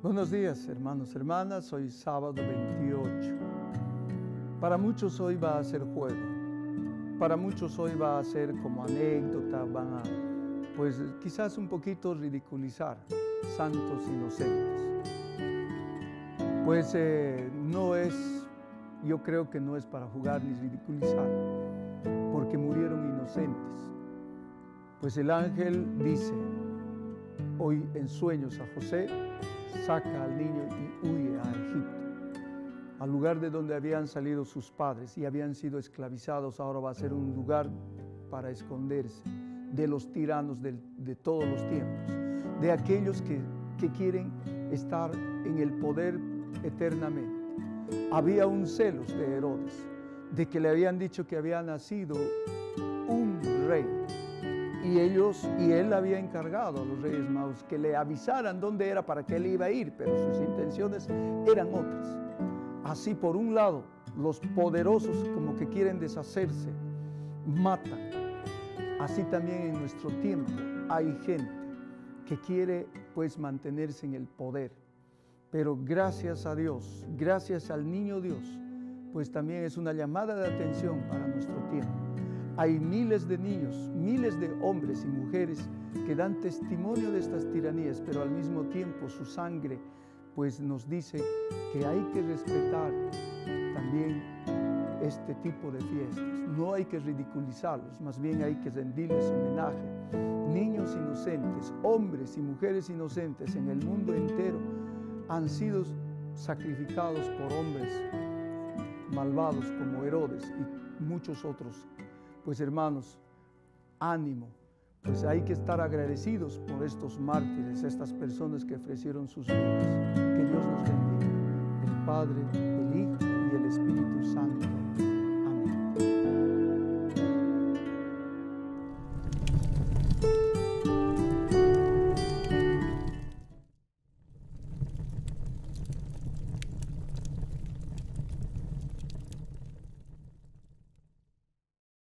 Buenos días, hermanos, hermanas. Hoy sábado 28. Para muchos hoy va a ser juego. Para muchos hoy va a ser como anécdota, van a, pues quizás un poquito ridiculizar santos inocentes. Pues no es, yo creo que no es para jugar ni ridiculizar, porque murieron inocentes. Pues el ángel dice hoy en sueños a José: saca al niño y huye a Egipto, al lugar de donde habían salido sus padres y habían sido esclavizados. Ahora va a ser un lugar para esconderse de los tiranos de todos los tiempos, de aquellos que quieren estar en el poder eternamente. Había un celos de Herodes, de que le habían dicho que había nacido un rey, y él había encargado a los Reyes Magos que le avisaran dónde era para que él iba a ir, pero sus intenciones eran otras. Así, por un lado, los poderosos, como que quieren deshacerse, matan. Así también en nuestro tiempo hay gente que quiere pues mantenerse en el poder. Pero gracias a Dios, gracias al niño Dios, pues también es una llamada de atención para nuestro tiempo. Hay miles de niños, miles de hombres y mujeres que dan testimonio de estas tiranías, pero al mismo tiempo su sangre pues nos dice que hay que respetar también este tipo de fiestas. No hay que ridiculizarlos, más bien hay que rendirles homenaje. Niños inocentes, hombres y mujeres inocentes en el mundo entero han sido sacrificados por hombres malvados como Herodes y muchos otros. Pues hermanos, ánimo, pues hay que estar agradecidos por estos mártires, estas personas que ofrecieron sus vidas. Que Dios nos bendiga, el Padre, el Hijo